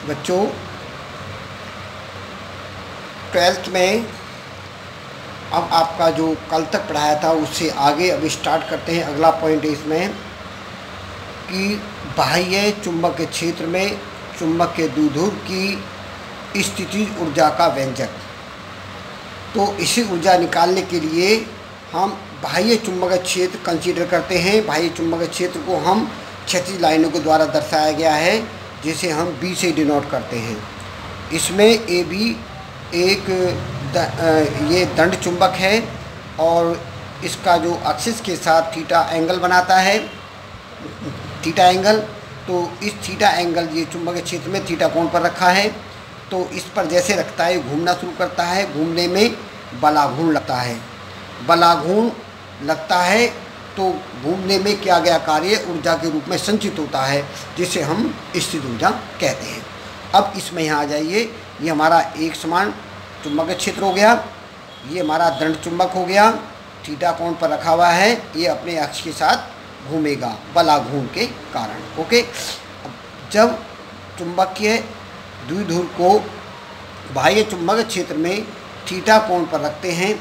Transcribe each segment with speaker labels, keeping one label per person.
Speaker 1: बच्चों 12th में अब आपका जो कल तक पढ़ाया था उससे आगे अब स्टार्ट करते हैं। अगला पॉइंट है इसमें कि बाह्य चुंबक क्षेत्र में चुंबक के द्विध्रुव की स्थिति ऊर्जा का व्यंजक। तो इसी ऊर्जा निकालने के लिए हम बाह्य चुंबक क्षेत्र कंसीडर करते हैं। बाह्य चुंबक क्षेत्र को हम क्षैतिज लाइनों के द्वारा दर्शाया गया है, जिसे हम बी से डिनोट करते हैं। इसमें ए बी एक ये दंड चुंबक है और इसका जो एक्सिस के साथ थीटा एंगल बनाता है, थीटा एंगल। तो इस थीटा एंगल ये चुंबकीय क्षेत्र में थीटा कोण पर रखा है। तो इस पर जैसे रखता है घूमना शुरू करता है, घूमने में बलाघूर्ण लगता है। बलाघूर्ण लगता है तो घूमने में किया गया कार्य ऊर्जा के रूप में संचित होता है, जिसे हम स्थित ऊर्जा कहते हैं। अब इसमें यहाँ आ जाइए, ये हमारा एक समान चुंबकीय क्षेत्र हो गया, ये हमारा दंड चुंबक हो गया, थीटा कोण पर रखा हुआ है, ये अपने अक्ष के साथ घूमेगा बलाघूर्ण के कारण। ओके, जब चुंबकीय द्विध्रुव को बाह्य चुंबकीय क्षेत्र में थीटा कोण पर रखते हैं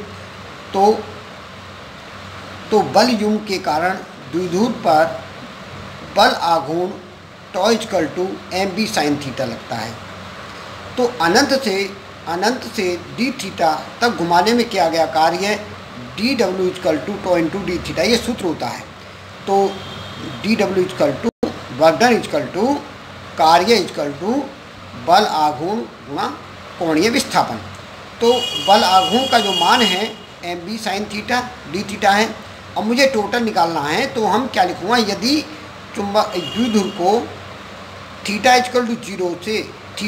Speaker 1: तो बल युग्म के कारण द्विध्रुव पर बल आघूर्ण tau equal to M B sine theta लगता है। तो अनंत से डी थीटा तक घुमाने में किया गया कार्य D W equal to tau into D theta, ये सूत्र होता है। तो D W equal to work done equal to कार्य इक्वल टू बल आघूर्ण गुणा कोणीय विस्थापन। तो बल आघूर्ण का जो मान है M B sine theta D theta है। अब मुझे टोटल निकालना है, तो हम क्या लिखूँगा, यदि चुंबक द्विध्रुव को थीटा इक्वल टू 0 से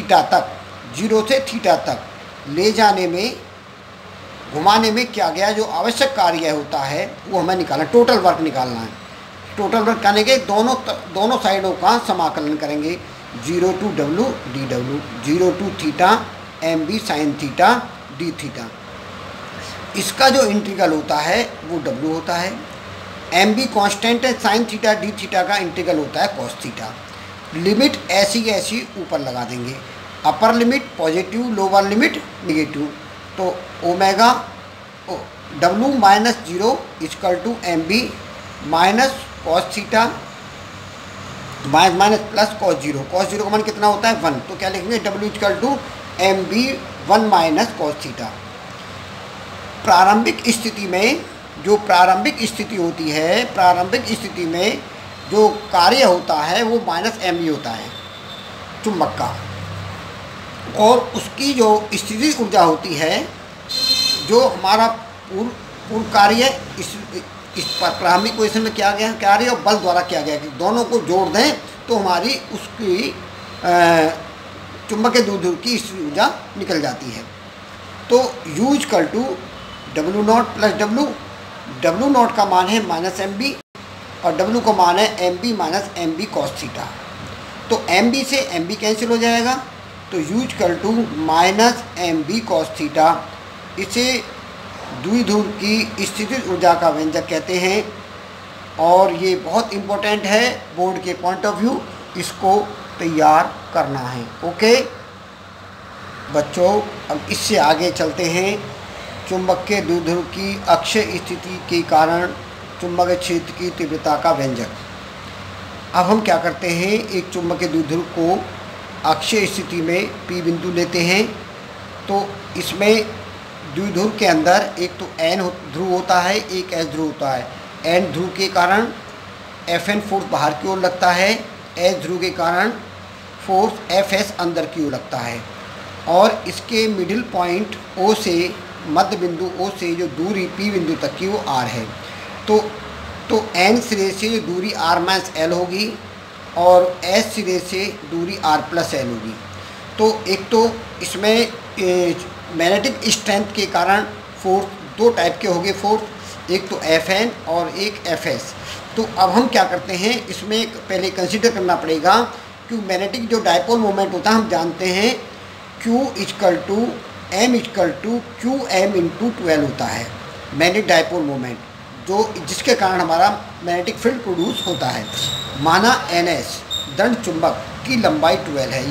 Speaker 1: थीटा तक ले जाने में घुमाने में किया गया जो आवश्यक कार्य होता है वो हमें निकालना, टोटल वर्क निकालना है। टोटल वर्क करने के दोनों साइडों का समाकलन करेंगे, 0 to W D W, 0 to theta M B sine theta D theta. इसका जो इंटीग्रल होता है वो डब्ल्यू होता है। एम बी कॉन्स्टेंट है, साइन थीटा डी थीटा का इंटीग्रल होता है कॉस थीटा। लिमिट ऐसी ऊपर लगा देंगे, upper limit positive, lower limit negative. तो omega W minus 0 equal to M B minus cos theta minus plus cos 0। Cos 0 का मान कितना होता है 1, तो क्या लिखेंगे W equal to M B 1 minus cos theta. प्रारंभिक स्थिति में जो प्रारंभिक स्थिति होती है, प्रारंभिक स्थिति में जो कार्य होता है वो माइनस एम बी होता है चुंबक का, और उसकी जो स्थिति ऊर्जा होती है, जो हमारा पूर्व कार्य इस प्रारंभिक पोजीशन में किया गया कार्य और बल द्वारा किया गया, कि दोनों को जोड़ दें तो हमारी उसकी चुंबकीय द्विध्रुव की स्थिति ऊर्जा निकल जाती है। तो U equal to W naught plus W naught का मान है माइनस एम बी और डब्ल्यू का मान है M B minus M B cos theta. तो एम बी से एम बी कैंसिल हो जाएगा, तो U equal to minus M B cos theta. इसे द्विध्रुव की स्थितिज ऊर्जा का व्यंजक कहते हैं, और ये बहुत इम्पोर्टेंट है बोर्ड के पॉइंट ऑफ व्यू, इसको तैयार करना है। ओके बच्चों, अब इससे आगे चलते हैं। चुंबकीय द्विध्रुव की अक्षीय स्थिति के कारण चुंबकीय क्षेत्र की तीव्रता का व्यंजक। अब हम क्या करते हैं, एक चुंबकीय द्विध्रुव को अक्षीय स्थिति में P बिंदु लेते हैं। तो इसमें द्विध्रुव के अंदर एक तो N ध्रुव होता है, एक S ध्रुव होता है। N ध्रुव के कारण Fn फोर्स बाहर की ओर लगता है, S ध्रुव के कारण फोर्स Fs अंदर की ओर लगता है, और इसके मिडिल पॉइंट O से, मध्य बिंदु O से जो दूरी P बिंदु तक की वो R है। तो N सिरे से जो दूरी R माइनस L होगी और S सिरे से दूरी R प्लस L होगी। तो एक तो इसमें मैग्नेटिक स्ट्रेंथ के कारण फोर्स दो टाइप के होंगे फोर्स, एक तो Fn और एक Fs। तो अब हम क्या करते हैं, इसमें पहले कंसीडर करना पड़ेगा कि मैग्नेटिक जो डायपोल मोमेंट होता है हम जानते हैं Q equal to M equal to Q M into 12 होता है मैग्नेटिक डायपोल मोमेंट, जो जिसके कारण हमारा मैग्नेटिक फील्ड प्रोड्यूस होता है। माना NS दंड चुंबक की लंबाई 12 है,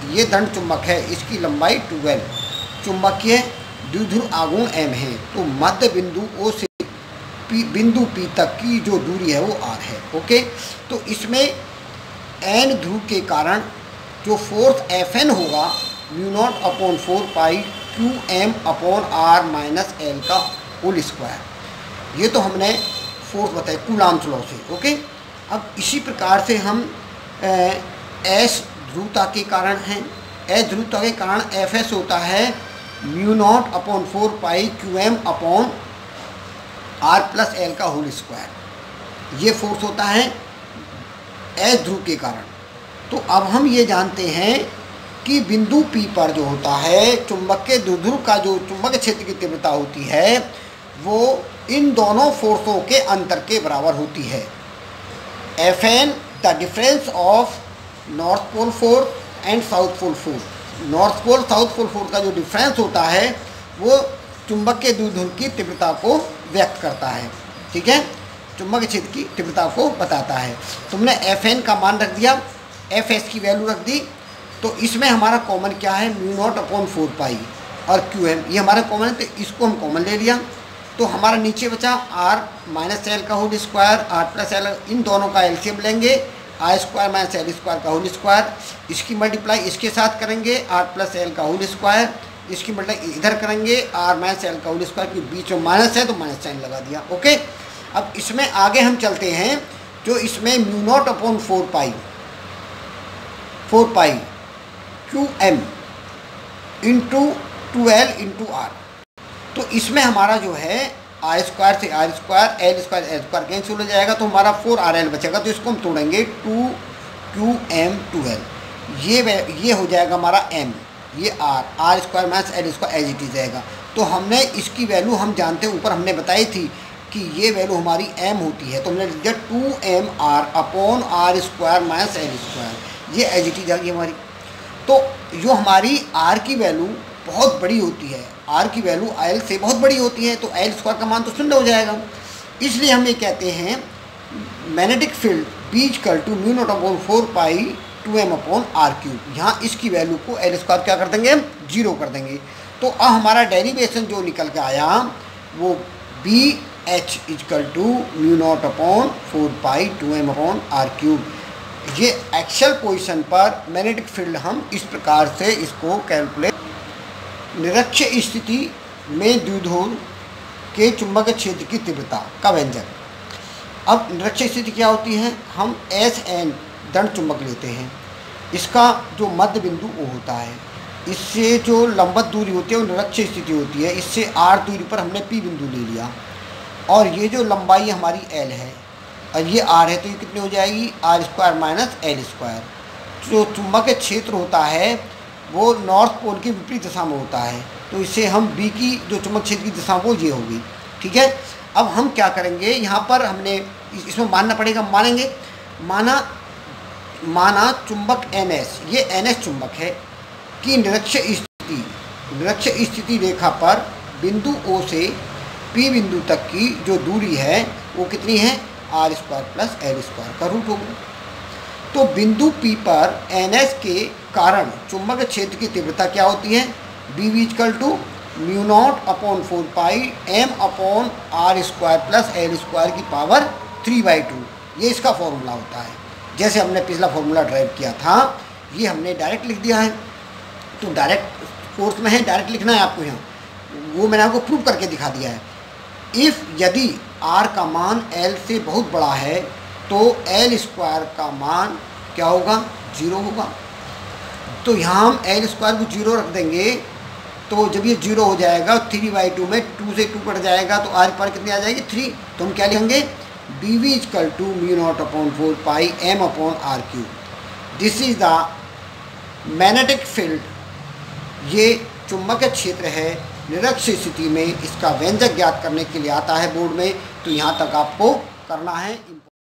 Speaker 1: ये दंड चुंबक है, इसकी लंबाई 12, चुंबकीय द्विध्रुव आघूर्ण m है। तो मध्य बिंदु O से बिंदु P तक की जो दूरी है वो r है। ओके, तो इसमें n ध्रुव के कारण जो फोर्स Fn होगा μ0/4 pi Qm upon r minus l का होल स्क्वायर। ये तो हमने फोर्स बताया कूलाम्ब लॉ से। ओके, अब इसी प्रकार से हम S ध्रुवता के कारण हैं, S ध्रुवता के कारण Fs होता है μ0/4 pi Qm upon r plus l का होल स्क्वायर। ये फोर्स होता है S ध्रुव के कारण। तो अब हम ये जानते हैं कि बिंदु P पर जो होता है चुंबक के द्विध्रुव का जो चुंबक क्षेत्र की तीव्रता होती है वो इन दोनों फोर्सों के अंतर के बराबर होती है। Fn the difference of north pole force and south pole force. North pole south pole force का जो डिफरेंस होता है वो चुंबक के द्विध्रुव की तीव्रता को व्यक्त करता है। ठीक है, चुंबक क्षेत्र की तीव्रता को बताता है। तुमने Fn का मान रख दिया, Fs की वैल्यू रख दी, तो इसमें हमारा कॉमन क्या है μ0/4 पाई और Qm, ये हमारा कॉमन है तो इसको हम कॉमन ले लिया। तो हमारा नीचे बचा r माइनस एल का whole square, r plus L, इन दोनों का एलसीएम लेंगे, r square minus L square का होल स्क्वायर, इसकी मल्टीप्लाई इसके साथ करेंगे r प्लस एल का होल स्क्वायर, इसकी मल्टीप्लाई इधर करेंगे r माइनस एल का होल स्क्वायर, की बीच में माइनस है तो माइनस साइन लगा दिया। ओके, अब इसमें आगे हम चलते हैं, जो इसमें μ0/4 pi Qm into 2l into r। तो इसमें हमारा जो है r स्क्वायर से r square, L square L square cancel हो जाएगा, तो हमारा 4rl बचेगा। तो इसको हम तोड़ेंगे 2Qm 2l, ये हो जाएगा हमारा m, ये r square minus L square as it is जाएगा। तो हमने इसकी वैल्यू हम जानते हैं, ऊपर हमने बताई थी कि ये वैल्यू हमारी m होती है, तो हमने लिख दिया 2mr upon r square minus L square, ये एज इट इज आ गई हमारी। तो जो हमारी r की वैल्यू बहुत बड़ी होती है, r की वैल्यू l से बहुत बड़ी होती है, तो एल स्क्वायर का मान तो 0 हो जाएगा। इसलिए हम ये कहते हैं magnetic field B = μ0/4 pi 2m upon r cube. यहाँ इसकी वैल्यू को एल स्क्वायर क्या कर देंगे, 0 कर देंगे। तो अब हमारा डेरिवेशन जो निकल के आया वो BH = μ0/4 pi 2m upon r cube. ये एक्चुअल पोजीशन पर मैग्नेटिक फील्ड हम इस प्रकार से इसको कैलकुलेट। निरक्ष स्थिति में द्विध्रुव के चुंबक क्षेत्र की तीव्रता का व्यंजक। अब निरक्ष स्थिति क्या होती है, हम Sn दंड चुंबक लेते हैं, इसका जो मध्य बिंदु O होता है, इससे जो लंबवत दूरी होती है वो निरक्ष स्थिति होती है, इससे r दूरी पर हमने P बिंदु ले लिया, और ये जो लंबाई हमारी L है और ये r है, तो ये कितनी हो जाएगी, r square minus L square. जो चुंबक क्षेत्र होता है वो नॉर्थ पोल की विपरीत दिशा में होता है, तो इससे हम B की जो चुंबक क्षेत्र की दिशा वो ये होगी। ठीक है, अब हम क्या करेंगे, यहाँ पर हमने इसमें मानना पड़ेगा, मानेंगे, माना चुंबक NS, ये NS चुंबक है कि निरक्ष स्थिति रेखा पर बिंदु O से P बिंदु तक की जो दूरी है वो कितनी है, r square plus L square का रूट होगा। तो बिंदु P पर NS के कारण चुंबक क्षेत्र की तीव्रता क्या होती है, BB = μ0/4 pi m upon r square plus L square की पावर 3/2। ये इसका फॉर्मूला होता है, जैसे हमने पिछला फॉर्मूला ड्राइव किया था, ये हमने डायरेक्ट लिख दिया है। तो डायरेक्ट कोर्स में है, डायरेक्ट लिखना है आपको, यहाँ वो मैंने आपको प्रूव करके दिखा दिया है। यदि r का मान l से बहुत बड़ा है तो एल स्क्वायर का मान क्या होगा, 0 होगा। तो यहाँ हम एल स्क्वायर को 0 रख देंगे, तो जब ये 0 हो जाएगा 3/2 में 2 से 2 कट जाएगा, तो r पर कितनी आ जाएगी, 3। तो हम क्या लिखेंगे, BB = μ0/4 pi m upon r cube. This is the magnetic field. ये चुंबकीय क्षेत्र है निरक्ष स्थिति में, इसका व्यंजक ज्ञात करने के लिए आता है बोर्ड में, तो यहाँ तक आपको करना है।